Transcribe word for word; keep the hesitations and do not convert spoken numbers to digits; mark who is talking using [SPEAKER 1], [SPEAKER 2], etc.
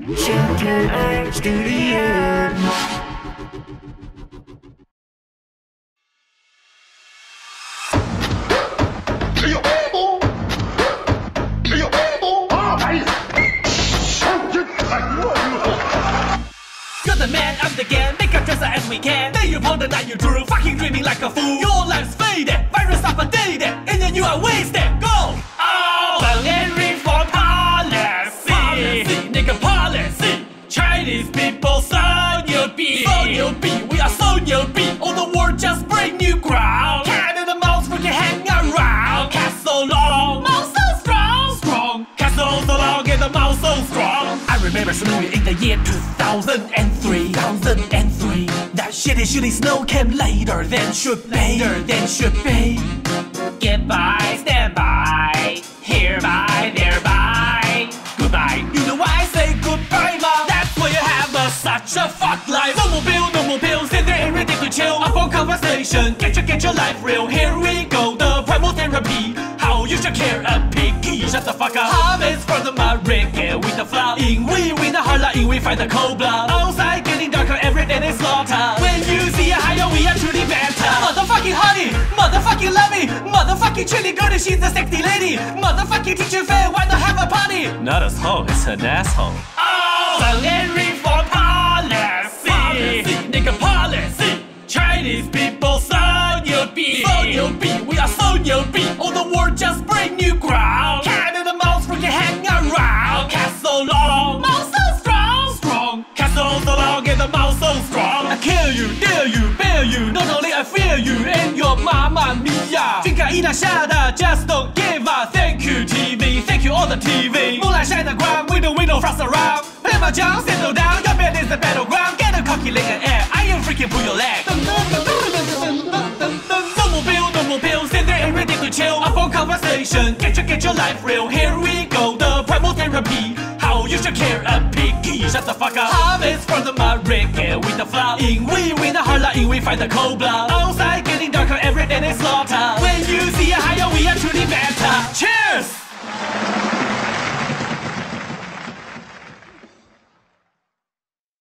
[SPEAKER 1] Shelter Art Studio.
[SPEAKER 2] You're the man, I'm the gang, make a dresser as we can. Day upon the night you drew, fucking dreaming like a fool. Your life's faded, virus updated, and then you are wasted. Go! Oh! Violent reform policy, policy, nigga policy. Chinese people, so you be, so you be, we are so you be. All the world just break new ground. Cat and the mouse freaking hang around. Cat so long, mouse so strong, strong. Cat so so long and the mouse so strong. I remember snowing in the year two thousand three. two thousand three. That shitty shitty snow came later than should be. Later than should be. Goodbye, stand by. Hereby, thereby. Goodbye. You know why I say goodbye, ma? That's why you have a, such a fuck life. No more bill, no more pills. Sit there and ready to chill. Up on conversation. Get your, get your life real. Here we go. The primal therapy. How you should care a piggy. Shut the fuck up. Harvest from the mud, reggae with the flour. In we win the hard line, in we find the cold blood. Outside getting darker, every day they slaughter. When you see a higher, we are truly better. Motherfucking honey, motherfucking lovey, motherfucking chili girl, she's a sexy lady. Motherfucking teacher fair, why not have a party?
[SPEAKER 3] Not a hoe, it's an asshole.
[SPEAKER 2] Oh! Violent reform policy, policy, nigga policy. Chinese people, so you be, so you be, we are so you be. All the world just break new ground. Cat and the mouse freaking hang around. Cat so long, mouse so strong, strong. Cat so so long and the mouse so strong. I kill you, dare you, bear you. Not only I fear you and your mama mia. Finger in a shadow, just don't give a thank you T V, thank you all the T V. Moonlight shine the ground, window window frost around. Play my jump, settle down, your bed is the battleground. Get a cocky leg and air, I am freaking pull your leg. No more bill, no more pills, sit there and ready to chill. Up on conversation, get your, get your life real. Here we go, the primal therapy. How you should care a piggy. Shut the fuck up. Harvest from the mud, reggae with the flour. In we win the hard line, in we find the cold blood. Outside